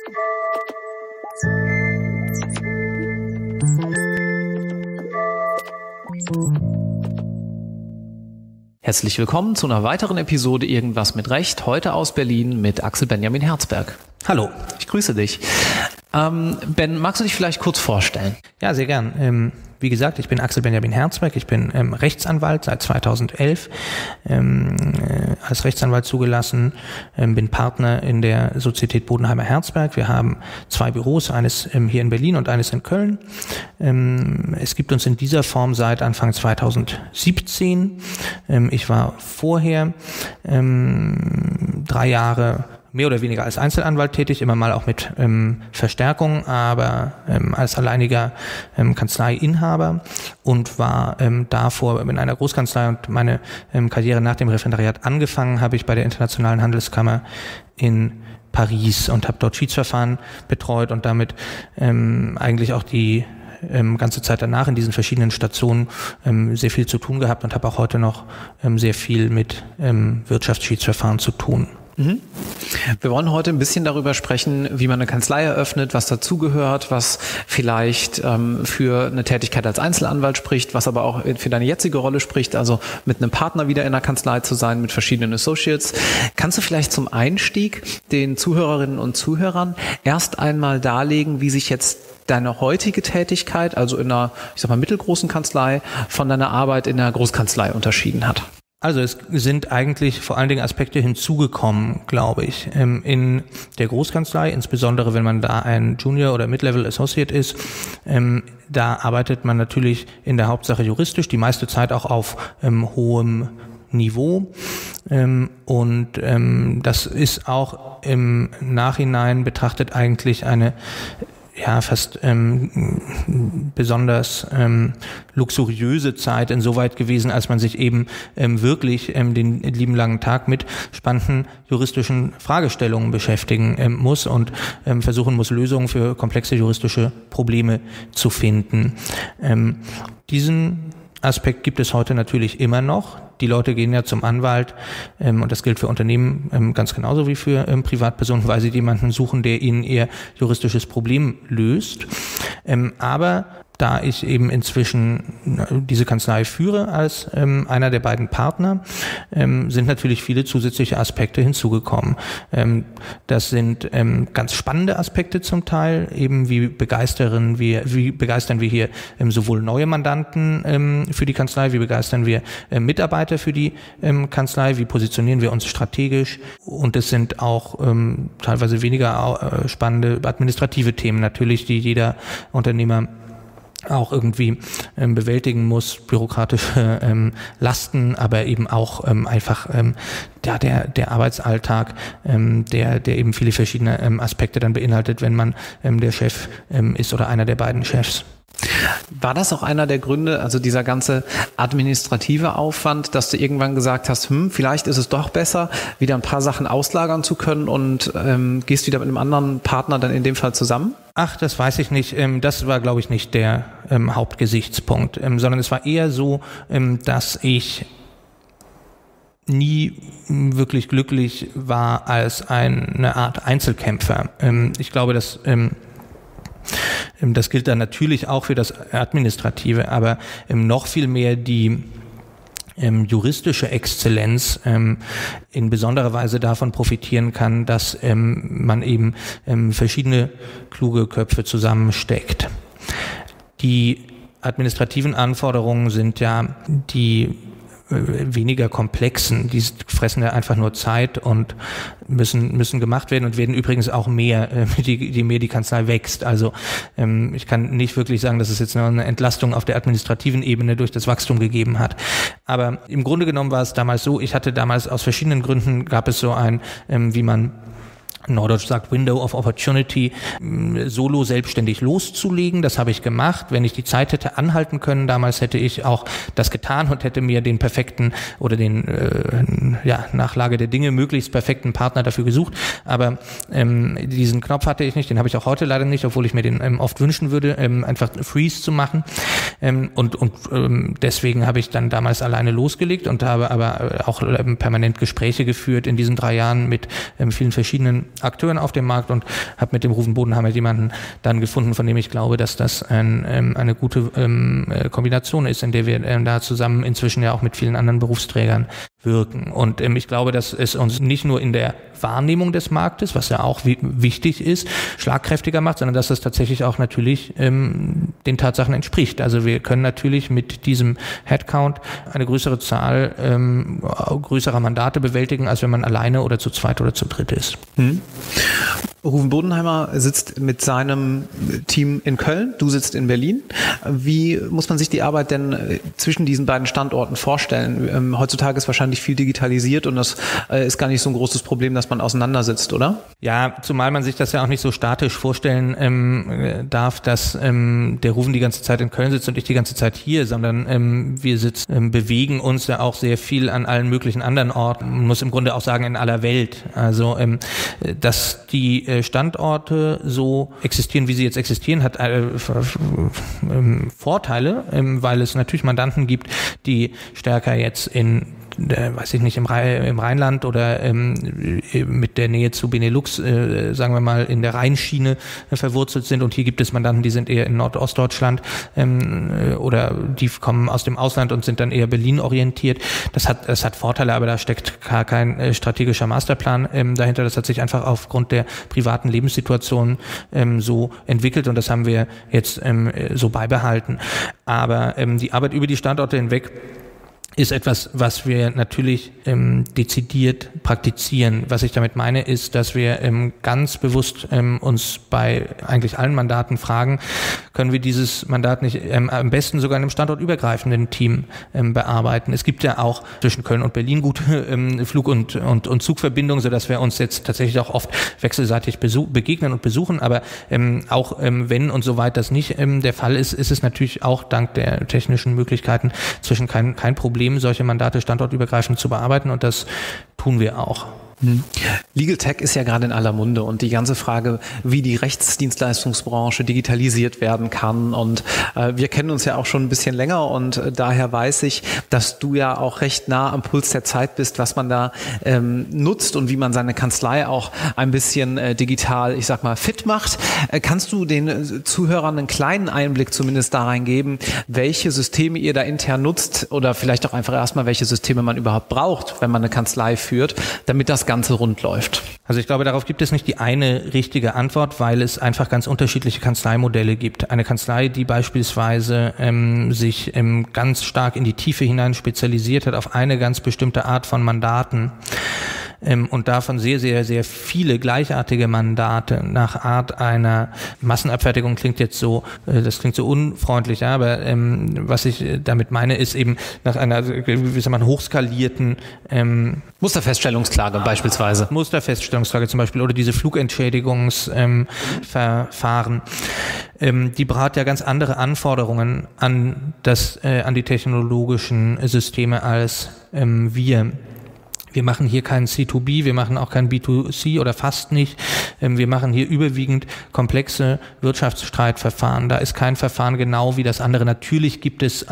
Herzlich willkommen zu einer weiteren Episode Irgendwas mit Recht, heute aus Berlin mit Axel Benjamin Herzberg. Hallo. Ich grüße dich. Ben, magst du dich vielleicht kurz vorstellen? Ja, sehr gern. Wie gesagt, ich bin Axel Benjamin Herzberg, ich bin Rechtsanwalt seit 2011, als Rechtsanwalt zugelassen, bin Partner in der Sozietät Bodenheimer Herzberg. Wir haben 2 Büros, eines hier in Berlin und eines in Köln. Es gibt uns in dieser Form seit Anfang 2017. Ich war vorher 3 Jahre mehr oder weniger als Einzelanwalt tätig, immer mal auch mit Verstärkung, aber als alleiniger Kanzleiinhaber und war davor in einer Großkanzlei und meine Karriere nach dem Referendariat angefangen habe ich bei der Internationalen Handelskammer in Paris und habe dort Schiedsverfahren betreut und damit eigentlich auch die ganze Zeit danach in diesen verschiedenen Stationen sehr viel zu tun gehabt und habe auch heute noch sehr viel mit Wirtschaftsschiedsverfahren zu tun. Wir wollen heute ein bisschen darüber sprechen, wie man eine Kanzlei eröffnet, was dazugehört, was vielleicht für eine Tätigkeit als Einzelanwalt spricht, was aber auch für deine jetzige Rolle spricht, also mit einem Partner wieder in der Kanzlei zu sein, mit verschiedenen Associates. Kannst du vielleicht zum Einstieg den Zuhörerinnen und Zuhörern erst einmal darlegen, wie sich jetzt deine heutige Tätigkeit, also in einer, ich sag mal, mittelgroßen Kanzlei, von deiner Arbeit in der Großkanzlei unterschieden hat? Also es sind eigentlich vor allen Dingen Aspekte hinzugekommen, glaube ich. In der Großkanzlei, insbesondere wenn man da ein Junior- oder Mid-Level Associate ist, da arbeitet man natürlich in der Hauptsache juristisch, die meiste Zeit auch auf hohem Niveau. Und das ist auch im Nachhinein betrachtet eigentlich eine fast besonders luxuriöse Zeit insoweit gewesen, als man sich eben wirklich den lieben langen Tag mit spannenden juristischen Fragestellungen beschäftigen muss und versuchen muss, Lösungen für komplexe juristische Probleme zu finden. Diesen Aspekt gibt es heute natürlich immer noch. Die Leute gehen ja zum Anwalt und das gilt für Unternehmen ganz genauso wie für Privatpersonen, weil sie jemanden suchen, der ihnen ihr juristisches Problem löst. Aber da ich eben inzwischen diese Kanzlei führe als einer der beiden Partner, sind natürlich viele zusätzliche Aspekte hinzugekommen. Das sind ganz spannende Aspekte zum Teil, eben wie begeistern wir hier sowohl neue Mandanten für die Kanzlei, wie begeistern wir Mitarbeiter für die Kanzlei, wie positionieren wir uns strategisch, und es sind auch teilweise weniger spannende administrative Themen natürlich, die jeder Unternehmer auch irgendwie bewältigen muss, bürokratische Lasten, aber eben auch einfach der Arbeitsalltag, der eben viele verschiedene Aspekte dann beinhaltet, wenn man der Chef ist oder einer der beiden Chefs. War das auch einer der Gründe, also dieser ganze administrative Aufwand, dass du irgendwann gesagt hast, vielleicht ist es doch besser, wieder ein paar Sachen auslagern zu können und gehst wieder mit einem anderen Partner dann in dem Fall zusammen? Ach, das weiß ich nicht. Das war, glaube ich, nicht der Hauptgesichtspunkt, sondern es war eher so, dass ich nie wirklich glücklich war als eine Art Einzelkämpfer. Ich glaube, dass das gilt dann natürlich auch für das Administrative, aber noch viel mehr die juristische Exzellenz in besonderer Weise davon profitieren kann, dass man eben verschiedene kluge Köpfe zusammensteckt. Die administrativen Anforderungen sind ja die weniger komplexen, die fressen ja einfach nur Zeit und müssen gemacht werden und werden übrigens auch mehr, je mehr die Kanzlei wächst. Also ich kann nicht wirklich sagen, dass es jetzt eine Entlastung auf der administrativen Ebene durch das Wachstum gegeben hat. Aber im Grunde genommen war es damals so, ich hatte damals aus verschiedenen Gründen, gab es so ein, wie man Norddeutsch sagt, Window of Opportunity, solo selbstständig loszulegen. Das habe ich gemacht. Wenn ich die Zeit hätte anhalten können, damals hätte ich auch das getan und hätte mir den perfekten oder den nach Lage der Dinge möglichst perfekten Partner dafür gesucht. Aber diesen Knopf hatte ich nicht, den habe ich auch heute leider nicht, obwohl ich mir den oft wünschen würde, einfach Freeze zu machen. Deswegen habe ich dann damals alleine losgelegt und habe aber auch permanent Gespräche geführt in diesen 3 Jahren mit vielen verschiedenen Akteuren auf dem Markt und habe mit dem Ruven Bodenhammer jemanden dann gefunden, von dem ich glaube, dass das eine gute Kombination ist, in der wir da zusammen inzwischen ja auch mit vielen anderen Berufsträgern wirken. Und ich glaube, dass es uns nicht nur in der Wahrnehmung des Marktes, was ja auch wichtig ist, schlagkräftiger macht, sondern dass es tatsächlich auch natürlich den Tatsachen entspricht. Also wir können natürlich mit diesem Headcount eine größere Zahl größerer Mandate bewältigen, als wenn man alleine oder zu zweit oder zu dritt ist. Ruven Bodenhammer sitzt mit seinem Team in Köln, du sitzt in Berlin. Wie muss man sich die Arbeit denn zwischen diesen beiden Standorten vorstellen? Heutzutage ist wahrscheinlich viel digitalisiert und das ist gar nicht so ein großes Problem, dass man auseinandersitzt, oder? Ja, zumal man sich das ja auch nicht so statisch vorstellen darf, dass der Ruven die ganze Zeit in Köln sitzt und ich die ganze Zeit hier, sondern wir bewegen uns ja auch sehr viel an allen möglichen anderen Orten. Man muss im Grunde auch sagen, in aller Welt. Also, dass die Standorte so existieren, wie sie jetzt existieren, hat Vorteile, weil es natürlich Mandanten gibt, die stärker jetzt weiß ich nicht, im Rheinland oder mit der Nähe zu Benelux, sagen wir mal, in der Rheinschiene verwurzelt sind. Und hier gibt es Mandanten, die sind eher in Nordostdeutschland oder die kommen aus dem Ausland und sind dann eher Berlin orientiert. Das hat Vorteile, aber da steckt gar kein strategischer Masterplan dahinter. Das hat sich einfach aufgrund der privaten Lebenssituation so entwickelt und das haben wir jetzt so beibehalten. Aber die Arbeit über die Standorte hinweg ist etwas, was wir natürlich dezidiert praktizieren. Was ich damit meine, ist, dass wir ganz bewusst uns bei eigentlich allen Mandaten fragen, können wir dieses Mandat nicht am besten sogar in einem standortübergreifenden Team bearbeiten. Es gibt ja auch zwischen Köln und Berlin gute Flug- und Zugverbindungen, sodass wir uns jetzt tatsächlich auch oft wechselseitig begegnen und besuchen. Aber auch wenn und soweit das nicht der Fall ist, ist es natürlich auch dank der technischen Möglichkeiten zwischen kein Problem, solche Mandate standortübergreifend zu bearbeiten und das tun wir auch. Legal Tech ist ja gerade in aller Munde und die ganze Frage, wie die Rechtsdienstleistungsbranche digitalisiert werden kann und wir kennen uns ja auch schon ein bisschen länger und daher weiß ich, dass du ja auch recht nah am Puls der Zeit bist, was man da nutzt und wie man seine Kanzlei auch ein bisschen digital, ich sag mal, fit macht. Kannst du den Zuhörern einen kleinen Einblick zumindest da reingeben, welche Systeme ihr da intern nutzt oder vielleicht auch einfach erstmal, welche Systeme man überhaupt braucht, wenn man eine Kanzlei führt, damit das Ganze rund läuft? Also ich glaube, darauf gibt es nicht die eine richtige Antwort, weil es einfach ganz unterschiedliche Kanzleimodelle gibt. Eine Kanzlei, die beispielsweise sich ganz stark in die Tiefe hinein spezialisiert hat auf eine ganz bestimmte Art von Mandaten, und davon sehr, sehr, sehr viele gleichartige Mandate nach Art einer Massenabfertigung klingt jetzt so, das klingt so unfreundlich, ja, aber was ich damit meine, ist eben nach einer, wie soll man, hochskalierten Musterfeststellungsklage beispielsweise. Musterfeststellungsklage zum Beispiel oder diese Flugentschädigungsverfahren. Die hat ja ganz andere Anforderungen an die technologischen Systeme als wir. Wir machen hier keinen C2B, wir machen auch kein B2C oder fast nicht. Wir machen hier überwiegend komplexe Wirtschaftsstreitverfahren. Da ist kein Verfahren genau wie das andere. Natürlich gibt es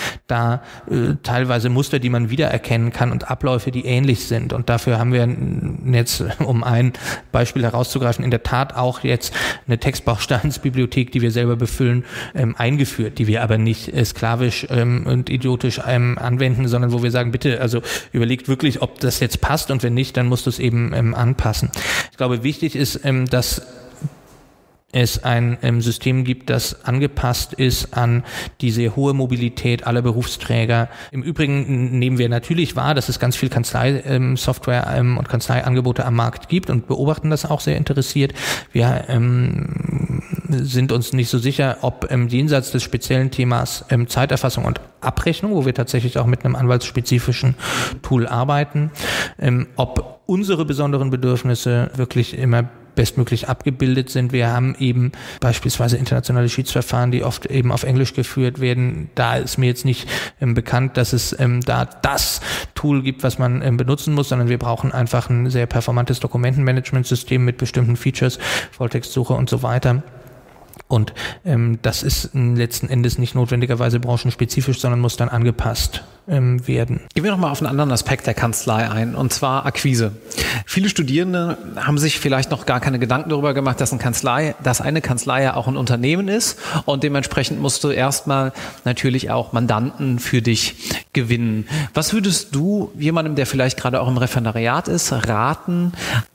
teilweise Muster, die man wiedererkennen kann und Abläufe, die ähnlich sind. Und dafür haben wir jetzt, um ein Beispiel herauszugreifen, in der Tat auch jetzt eine Textbausteinsbibliothek, die wir selber befüllen, eingeführt, die wir aber nicht sklavisch und idiotisch anwenden, sondern wo wir sagen, bitte, also überlegt wirklich, ob das jetzt passt und wenn nicht, dann musst du es eben anpassen. Ich glaube, wichtig ist, dass es ein System gibt, das angepasst ist an die sehr hohe Mobilität aller Berufsträger. Im Übrigen nehmen wir natürlich wahr, dass es ganz viel Kanzlei-Software und Kanzleiangebote am Markt gibt und beobachten das auch sehr interessiert. Wir sind uns nicht so sicher, ob jenseits des speziellen Themas Zeiterfassung und Abrechnung, wo wir tatsächlich auch mit einem anwaltsspezifischen Tool arbeiten, ob unsere besonderen Bedürfnisse wirklich immer bestmöglich abgebildet sind. Wir haben eben beispielsweise internationale Schiedsverfahren, die oft eben auf Englisch geführt werden. Da ist mir jetzt nicht bekannt, dass es da das Tool gibt, was man benutzen muss, sondern wir brauchen einfach ein sehr performantes Dokumentenmanagementsystem mit bestimmten Features, Volltextsuche und so weiter. Und das ist letzten Endes nicht notwendigerweise branchenspezifisch, sondern muss dann angepasst werden. Gehen wir nochmal auf einen anderen Aspekt der Kanzlei ein, und zwar Akquise. Viele Studierende haben sich vielleicht noch gar keine Gedanken darüber gemacht, dass eine Kanzlei ja auch ein Unternehmen ist, und dementsprechend musst du erstmal natürlich auch Mandanten für dich gewinnen. Was würdest du jemandem, der vielleicht gerade auch im Referendariat ist, raten?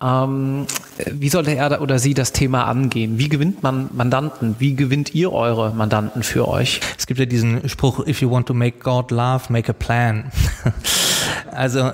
Wie sollte er oder sie das Thema angehen? Wie gewinnt man Mandanten? Wie gewinnt ihr eure Mandanten für euch? Es gibt ja diesen Spruch, if you want to make God laugh, make a plan. Also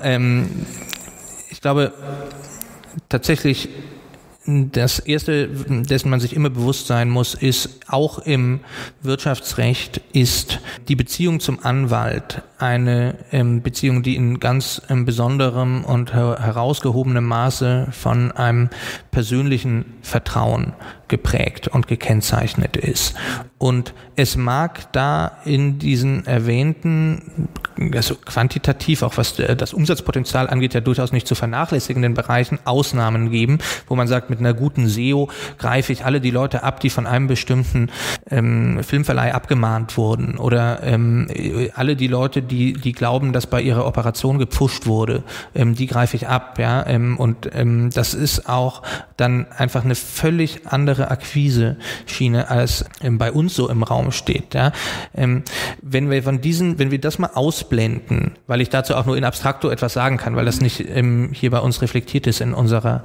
ich glaube tatsächlich, das Erste, dessen man sich immer bewusst sein muss, ist, auch im Wirtschaftsrecht ist die Beziehung zum Anwalt eine Beziehung, die in ganz besonderem und herausgehobenem Maße von einem persönlichen Vertrauen geprägt und gekennzeichnet ist. Und es mag da in diesen erwähnten, also quantitativ, auch was das Umsatzpotenzial angeht, ja durchaus nicht zu vernachlässigenden Bereichen Ausnahmen geben, wo man sagt, mit einer guten SEO greife ich alle die Leute ab, die von einem bestimmten Filmverleih abgemahnt wurden, oder alle die Leute, die glauben, dass bei ihrer Operation gepfuscht wurde, die greife ich ab, ja, und das ist auch dann einfach eine völlig andere Akquise-Schiene, als bei uns so im Raum steht, ja. Wenn wir das mal ausblenden, weil ich dazu auch nur in abstrakto etwas sagen kann, weil das nicht hier bei uns reflektiert ist in unserer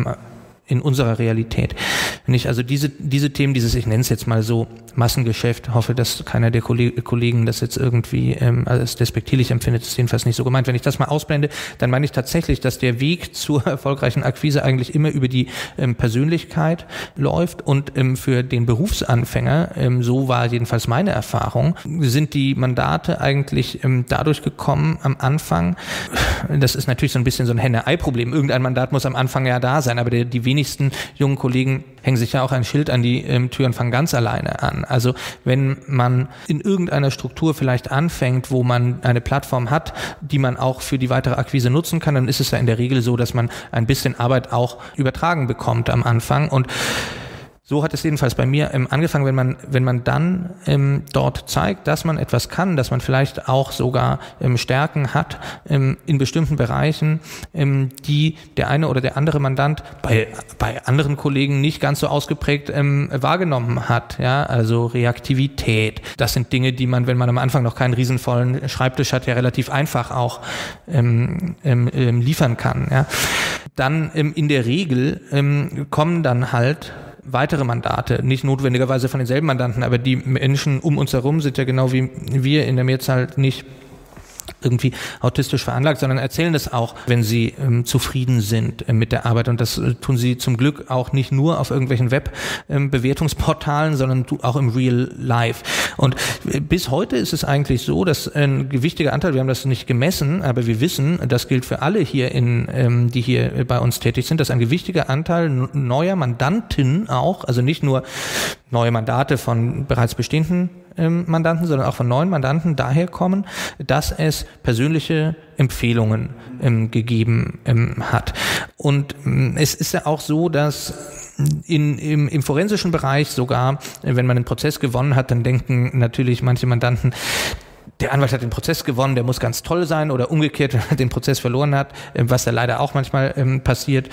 Realität. Wenn ich also diese Themen, ich nenne es jetzt mal so Massengeschäft, hoffe, dass keiner der Kollegen das jetzt irgendwie als despektierlich empfindet, ist jedenfalls nicht so gemeint. Wenn ich das mal ausblende, dann meine ich tatsächlich, dass der Weg zur erfolgreichen Akquise eigentlich immer über die Persönlichkeit läuft, und für den Berufsanfänger, so war jedenfalls meine Erfahrung, sind die Mandate eigentlich dadurch gekommen am Anfang, das ist natürlich so ein bisschen so ein Henne-Ei-Problem, irgendein Mandat muss am Anfang ja da sein, aber die wenigsten jungen Kollegen hängen sich ja auch ein Schild an die Tür und fangen ganz alleine an. Also wenn man in irgendeiner Struktur vielleicht anfängt, wo man eine Plattform hat, die man auch für die weitere Akquise nutzen kann, dann ist es ja in der Regel so, dass man ein bisschen Arbeit auch übertragen bekommt am Anfang, und so hat es jedenfalls bei mir angefangen, wenn man dann dort zeigt, dass man etwas kann, dass man vielleicht auch sogar Stärken hat in bestimmten Bereichen, die der eine oder der andere Mandant bei anderen Kollegen nicht ganz so ausgeprägt wahrgenommen hat. Ja, also Reaktivität. Das sind Dinge, die man, wenn man am Anfang noch keinen riesenvollen Schreibtisch hat, ja relativ einfach auch liefern kann. Ja. Dann in der Regel kommen dann halt weitere Mandate, nicht notwendigerweise von denselben Mandanten, aber die Menschen um uns herum sind ja genau wie wir in der Mehrzahl nicht irgendwie autistisch veranlagt, sondern erzählen das auch, wenn sie zufrieden sind mit der Arbeit. Und das tun sie zum Glück auch nicht nur auf irgendwelchen Web-Bewertungsportalen, sondern auch im Real Life. Und bis heute ist es eigentlich so, dass ein gewichtiger Anteil, wir haben das nicht gemessen, aber wir wissen, das gilt für alle hier die hier bei uns tätig sind, dass ein gewichtiger Anteil neuer Mandanten auch, also nicht nur neue Mandate von bereits bestehenden Mandanten, sondern auch von neuen Mandanten daher kommen, dass es persönliche Empfehlungen gegeben hat. Und es ist ja auch so, dass im forensischen Bereich sogar, wenn man einen Prozess gewonnen hat, dann denken natürlich manche Mandanten, der Anwalt hat den Prozess gewonnen, der muss ganz toll sein, oder umgekehrt, wenn er den Prozess verloren hat, was ja leider auch manchmal passiert.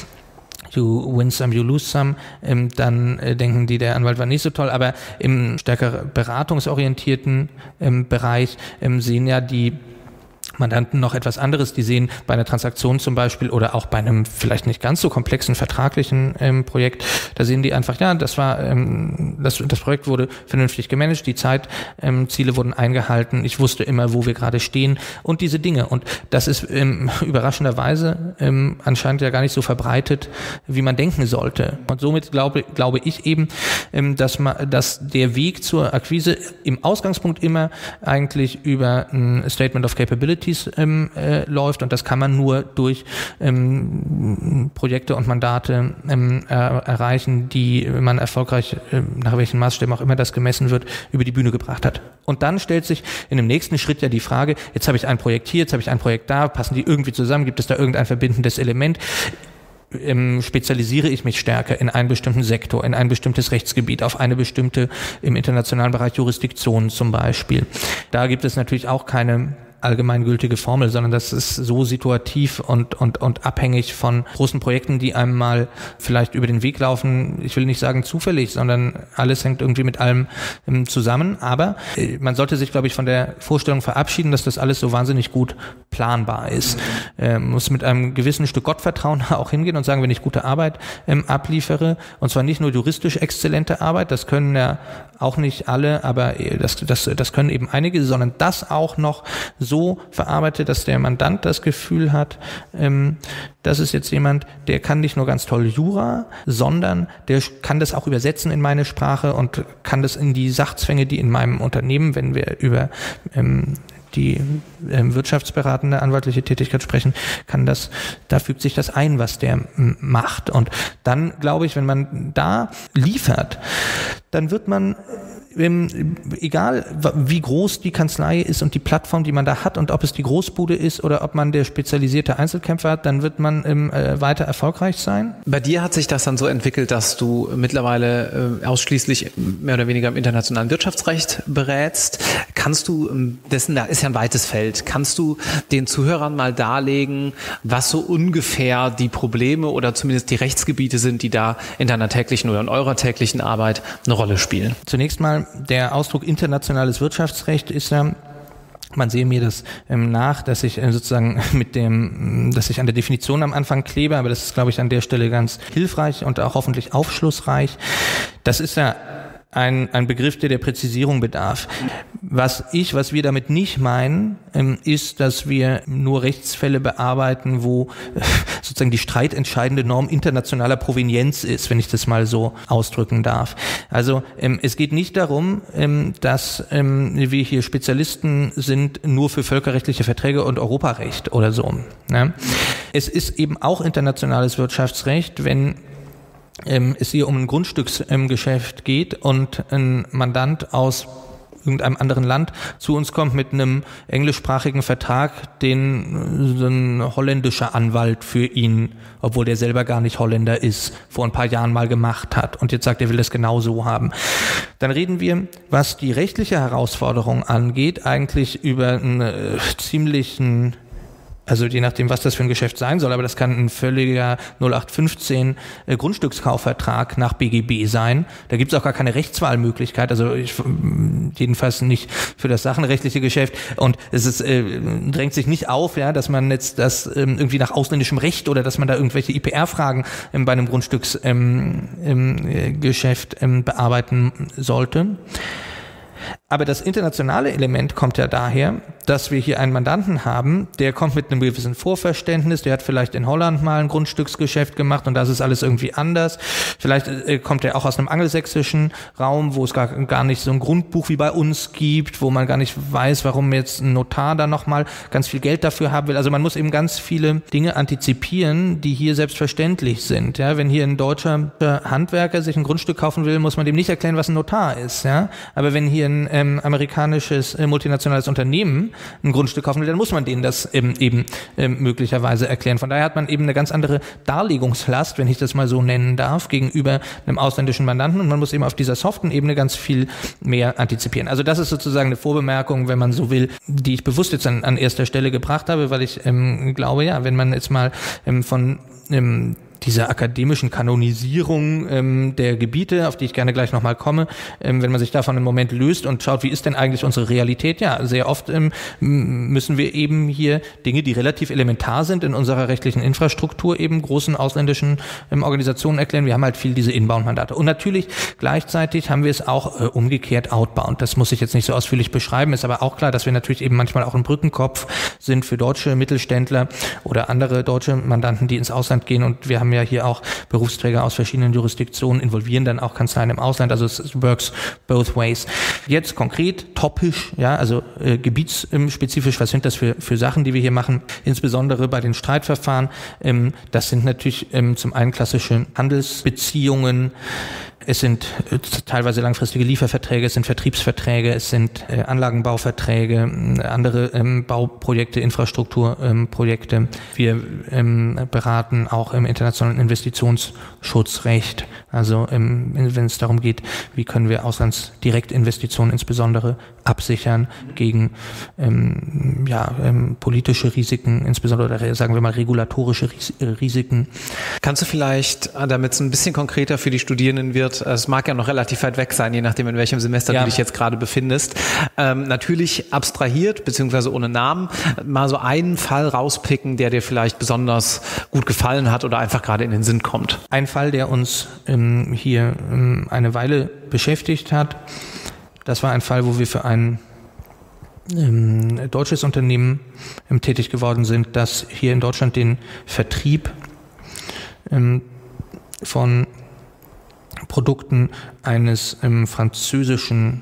You win some, you lose some, dann denken die, der Anwalt war nicht so toll, aber im stärker beratungsorientierten Bereich sehen ja die Mandanten noch etwas anderes. Die sehen bei einer Transaktion zum Beispiel oder auch bei einem vielleicht nicht ganz so komplexen vertraglichen Projekt, da sehen die einfach, ja, das war das Projekt wurde vernünftig gemanagt, die Zeitziele wurden eingehalten, ich wusste immer, wo wir gerade stehen und diese Dinge. Und das ist überraschenderweise anscheinend ja gar nicht so verbreitet, wie man denken sollte. Und somit glaube ich eben, dass der Weg zur Akquise im Ausgangspunkt immer eigentlich über ein Statement of Capabilities läuft, und das kann man nur durch Projekte und Mandate erreichen, die man erfolgreich, nach welchen Maßstäben auch immer das gemessen wird, über die Bühne gebracht hat. Und dann stellt sich in dem nächsten Schritt ja die Frage, jetzt habe ich ein Projekt hier, jetzt habe ich ein Projekt da, passen die irgendwie zusammen, gibt es da irgendein verbindendes Element? Spezialisiere ich mich stärker in einen bestimmten Sektor, in ein bestimmtes Rechtsgebiet, auf eine bestimmte im internationalen Bereich Jurisdiktion zum Beispiel. Da gibt es natürlich auch keine allgemeingültige Formel, sondern das ist so situativ und abhängig von großen Projekten, die einem mal vielleicht über den Weg laufen. Ich will nicht sagen zufällig, sondern alles hängt irgendwie mit allem zusammen. Aber man sollte sich, glaube ich, von der Vorstellung verabschieden, dass das alles so wahnsinnig gut planbar ist. Muss mit einem gewissen Stück Gottvertrauen auch hingehen und sagen, wenn ich gute Arbeit abliefere, und zwar nicht nur juristisch exzellente Arbeit, das können ja auch nicht alle, aber das können eben einige, sondern das auch noch so verarbeitet, dass der Mandant das Gefühl hat, das ist jetzt jemand, der kann nicht nur ganz toll Jura, sondern der kann das auch übersetzen in meine Sprache und kann das in die Sachzwänge, die in meinem Unternehmen, wenn wir über die wirtschaftsberatende anwaltliche Tätigkeit sprechen, da fügt sich das ein, was der macht. Und dann, glaube ich, wenn man da liefert, dann wird man, egal wie groß die Kanzlei ist und die Plattform, die man da hat und ob es die Großbude ist oder ob man der spezialisierte Einzelkämpfer hat, dann wird man weiter erfolgreich sein. Bei dir hat sich das dann so entwickelt, dass du mittlerweile ausschließlich mehr oder weniger im internationalen Wirtschaftsrecht berätst. Kannst du, da ist ja ein weites Feld, kannst du den Zuhörern mal darlegen, was so ungefähr die Probleme oder zumindest die Rechtsgebiete sind, die da in deiner täglichen oder in eurer täglichen Arbeit eine Rolle spielen? Zunächst mal, der Ausdruck internationales Wirtschaftsrecht ist ja, man sehe mir das nach, dass ich sozusagen dass ich an der Definition am Anfang klebe, aber das ist, glaube ich, an der Stelle ganz hilfreich und auch hoffentlich aufschlussreich. Das ist ja ein Begriff, der Präzisierung bedarf. Was wir damit nicht meinen, ist, dass wir nur Rechtsfälle bearbeiten, wo sozusagen die streitentscheidende Norm internationaler Provenienz ist, wenn ich das mal so ausdrücken darf. Also es geht nicht darum, dass wir hier Spezialisten sind nur für völkerrechtliche Verträge und Europarecht oder so. Ne? Es ist eben auch internationales Wirtschaftsrecht, wenn es hier um ein Grundstücksgeschäft geht und ein Mandant aus irgendeinem anderen Land zu uns kommt mit einem englischsprachigen Vertrag, den so ein holländischer Anwalt für ihn, obwohl der selber gar nicht Holländer ist, vor ein paar Jahren mal gemacht hat und jetzt sagt, er will das genau so haben. Dann reden wir, was die rechtliche Herausforderung angeht, eigentlich über einen ziemlichen, also je nachdem, was das für ein Geschäft sein soll, aber das kann ein völliger 0815 Grundstückskaufvertrag nach BGB sein. Da gibt es auch gar keine Rechtswahlmöglichkeit, also jedenfalls nicht für das sachenrechtliche Geschäft. Und es ist, drängt sich nicht auf, ja, dass man jetzt das irgendwie nach ausländischem Recht oder dass man da irgendwelche IPR-Fragen bei einem Grundstücksgeschäft bearbeiten sollte. Aber das internationale Element kommt ja daher, dass wir hier einen Mandanten haben, der kommt mit einem gewissen Vorverständnis, der hat vielleicht in Holland mal ein Grundstücksgeschäft gemacht und das ist alles irgendwie anders. Vielleicht kommt er auch aus einem angelsächsischen Raum, wo es gar nicht so ein Grundbuch wie bei uns gibt, wo man gar nicht weiß, warum jetzt ein Notar da nochmal ganz viel Geld dafür haben will. Also man muss eben ganz viele Dinge antizipieren, die hier selbstverständlich sind. Ja, wenn hier ein deutscher Handwerker sich ein Grundstück kaufen will, muss man dem nicht erklären, was ein Notar ist. Ja, aber wenn hier ein amerikanisches multinationales Unternehmen ein Grundstück kaufen will, dann muss man denen das eben möglicherweise erklären. Von daher hat man eben eine ganz andere Darlegungslast, wenn ich das mal so nennen darf, gegenüber einem ausländischen Mandanten und man muss eben auf dieser soften Ebene ganz viel mehr antizipieren. Also das ist sozusagen eine Vorbemerkung, wenn man so will, die ich bewusst jetzt an erster Stelle gebracht habe, weil ich glaube, ja, wenn man jetzt mal von dieser akademischen Kanonisierung der Gebiete, auf die ich gerne gleich nochmal komme, wenn man sich davon einen Moment löst und schaut, wie ist denn eigentlich unsere Realität? Ja, sehr oft müssen wir eben hier Dinge, die relativ elementar sind in unserer rechtlichen Infrastruktur, eben großen ausländischen Organisationen erklären. Wir haben halt viel diese Inbound-Mandate. Und natürlich gleichzeitig haben wir es auch umgekehrt outbound. Das muss ich jetzt nicht so ausführlich beschreiben, ist aber auch klar, dass wir natürlich eben manchmal auch ein Brückenkopf sind für deutsche Mittelständler oder andere deutsche Mandanten, die ins Ausland gehen und wir haben ja hier auch Berufsträger aus verschiedenen Jurisdiktionen, involvieren dann auch Kanzleien im Ausland, also es works both ways. Jetzt konkret, topisch, ja, also gebietsspezifisch, was sind das für Sachen, die wir hier machen, insbesondere bei den Streitverfahren, das sind natürlich zum einen klassische Handelsbeziehungen, es sind teilweise langfristige Lieferverträge, es sind Vertriebsverträge, es sind Anlagenbauverträge, andere Bauprojekte, Infrastrukturprojekte. Wir beraten auch im internationalen Investitionsschutzrecht Also wenn es darum geht, wie können wir Auslandsdirektinvestitionen insbesondere absichern gegen politische Risiken, insbesondere oder sagen wir mal regulatorische Risiken. Kannst du vielleicht, damit es ein bisschen konkreter für die Studierenden wird, es mag ja noch relativ weit weg sein, je nachdem in welchem Semester du dich jetzt gerade befindest, natürlich abstrahiert, beziehungsweise ohne Namen, mal so einen Fall rauspicken, der dir vielleicht besonders gut gefallen hat oder einfach gerade in den Sinn kommt. Ein Fall, der uns hier eine Weile beschäftigt hat, das war ein Fall, wo wir für ein deutsches Unternehmen tätig geworden sind, das hier in Deutschland den Vertrieb von Produkten eines französischen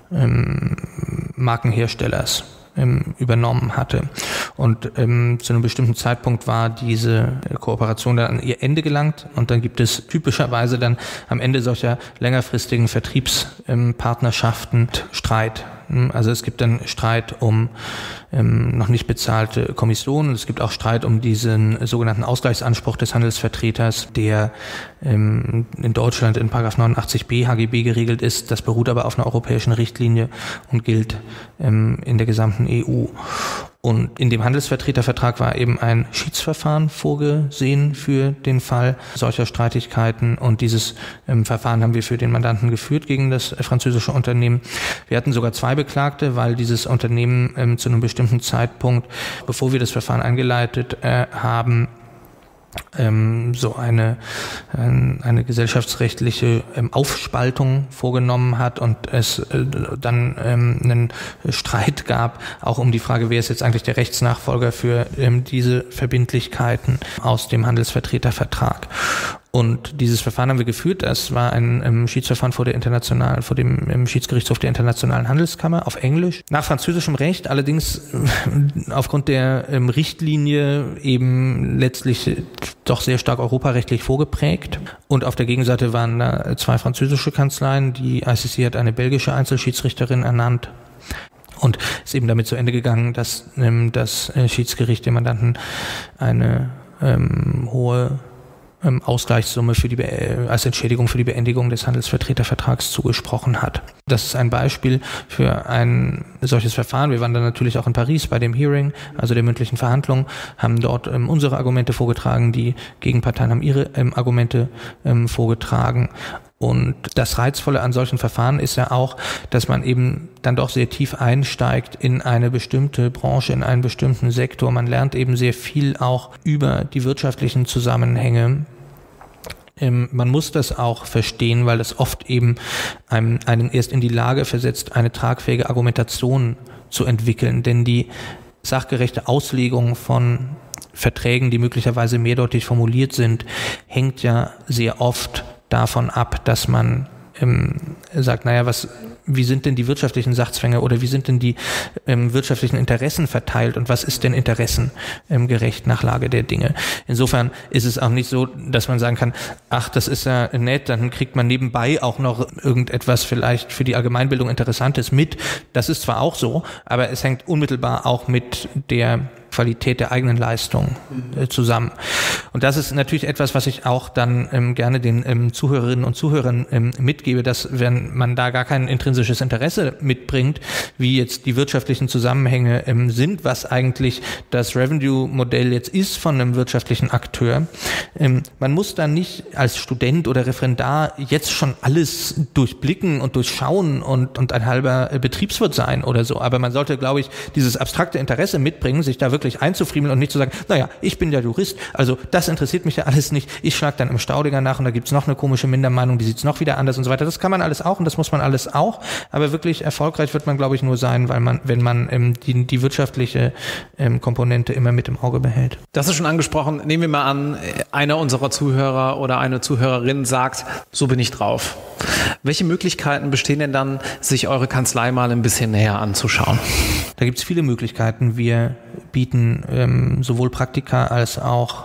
Markenherstellers übernommen hatte. Und zu einem bestimmten Zeitpunkt war diese Kooperation dann an ihr Ende gelangt und dann gibt es typischerweise dann am Ende solcher längerfristigen Vertriebspartnerschaften Streit. Also es gibt dann Streit um noch nicht bezahlte Kommissionen. Es gibt auch Streit um diesen sogenannten Ausgleichsanspruch des Handelsvertreters, der in Deutschland in § 89b HGB geregelt ist. Das beruht aber auf einer europäischen Richtlinie und gilt in der gesamten EU. Und in dem Handelsvertretervertrag war eben ein Schiedsverfahren vorgesehen für den Fall solcher Streitigkeiten. Und dieses Verfahren haben wir für den Mandanten geführt gegen das französische Unternehmen. Wir hatten sogar 2 Beklagte, weil dieses Unternehmen zu einem bestimmten Zeitpunkt, bevor wir das Verfahren eingeleitet haben, so eine gesellschaftsrechtliche Aufspaltung vorgenommen hat und es dann einen Streit gab, auch um die Frage, wer ist jetzt eigentlich der Rechtsnachfolger für diese Verbindlichkeiten aus dem Handelsvertretervertrag. Und dieses Verfahren haben wir geführt. Das war ein Schiedsverfahren vor dem Schiedsgerichtshof der Internationalen Handelskammer auf Englisch. Nach französischem Recht, allerdings aufgrund der Richtlinie eben letztlich doch sehr stark europarechtlich vorgeprägt. Und auf der Gegenseite waren da 2 französische Kanzleien. Die ICC hat eine belgische Einzelschiedsrichterin ernannt. Und ist eben damit zu Ende gegangen, dass das Schiedsgericht dem Mandanten eine hohe Ausgleichssumme als Entschädigung für die Beendigung des Handelsvertretervertrags zugesprochen hat. Das ist ein Beispiel für ein solches Verfahren. Wir waren dann natürlich auch in Paris bei dem Hearing, also der mündlichen Verhandlung, haben dort unsere Argumente vorgetragen, die Gegenparteien haben ihre Argumente vorgetragen. Und das Reizvolle an solchen Verfahren ist ja auch, dass man eben dann doch sehr tief einsteigt in eine bestimmte Branche, in einen bestimmten Sektor. Man lernt eben sehr viel auch über die wirtschaftlichen Zusammenhänge. Man muss das auch verstehen, weil das oft eben einen erst in die Lage versetzt, eine tragfähige Argumentation zu entwickeln. Denn die sachgerechte Auslegung von Verträgen, die möglicherweise mehrdeutig formuliert sind, hängt ja sehr oft davon ab, dass man sagt, wie sind denn die wirtschaftlichen Sachzwänge oder wie sind denn die wirtschaftlichen Interessen verteilt und was ist denn interessengerecht nach Lage der Dinge. Insofern ist es auch nicht so, dass man sagen kann, ach, das ist ja nett, dann kriegt man nebenbei auch noch irgendetwas vielleicht für die Allgemeinbildung Interessantes mit. Das ist zwar auch so, aber es hängt unmittelbar auch mit der Qualität der eigenen Leistung zusammen. Und das ist natürlich etwas, was ich auch dann gerne den Zuhörerinnen und Zuhörern mitgebe, dass wenn man da gar kein intrinsisches Interesse mitbringt, wie jetzt die wirtschaftlichen Zusammenhänge sind, was eigentlich das Revenue-Modell jetzt ist von einem wirtschaftlichen Akteur, man muss dann nicht als Student oder Referendar jetzt schon alles durchblicken und durchschauen und ein halber Betriebswirt sein oder so. Aber man sollte, glaube ich, dieses abstrakte Interesse mitbringen, sich da wirklich einzufriemeln und nicht zu sagen, ich bin ja Jurist, also das interessiert mich ja alles nicht, ich schlage dann im Staudinger nach und da gibt's noch eine komische Mindermeinung, die sieht's noch wieder anders und so weiter. Das kann man alles auch und das muss man alles auch, aber wirklich erfolgreich wird man, glaube ich, nur sein, wenn man die wirtschaftliche Komponente immer mit im Auge behält. Das ist schon angesprochen. Nehmen wir mal an, einer unserer Zuhörer oder eine Zuhörerin sagt, so bin ich drauf. Welche Möglichkeiten bestehen denn dann, sich eure Kanzlei mal ein bisschen näher anzuschauen? Da gibt es viele Möglichkeiten. Wir bieten sowohl Praktika als auch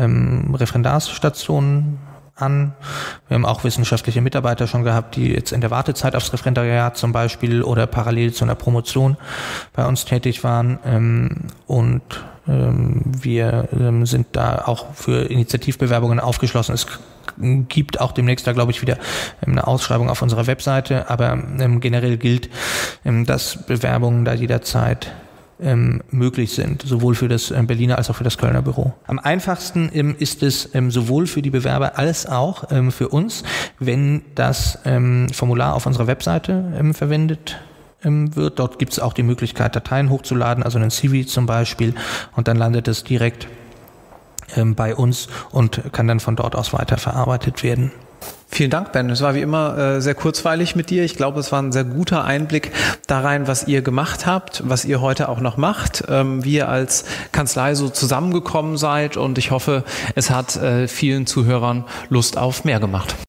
Referendarsstationen an. Wir haben auch wissenschaftliche Mitarbeiter schon gehabt, die jetzt in der Wartezeit aufs Referendariat zum Beispiel oder parallel zu einer Promotion bei uns tätig waren. Wir sind da auch für Initiativbewerbungen aufgeschlossen. Es gibt auch demnächst da, glaube ich, wieder eine Ausschreibung auf unserer Webseite, aber generell gilt, dass Bewerbungen da jederzeit möglich sind, sowohl für das Berliner als auch für das Kölner Büro. Am einfachsten ist es sowohl für die Bewerber als auch für uns, wenn das Formular auf unserer Webseite verwendet wird. Dort gibt es auch die Möglichkeit, Dateien hochzuladen, also einen CV zum Beispiel, und dann landet es direkt bei uns und kann dann von dort aus weiterverarbeitet werden. Vielen Dank, Ben. Es war wie immer sehr kurzweilig mit dir. Ich glaube, es war ein sehr guter Einblick da rein, was ihr gemacht habt, was ihr heute auch noch macht, wie ihr als Kanzlei so zusammengekommen seid, und ich hoffe, es hat vielen Zuhörern Lust auf mehr gemacht.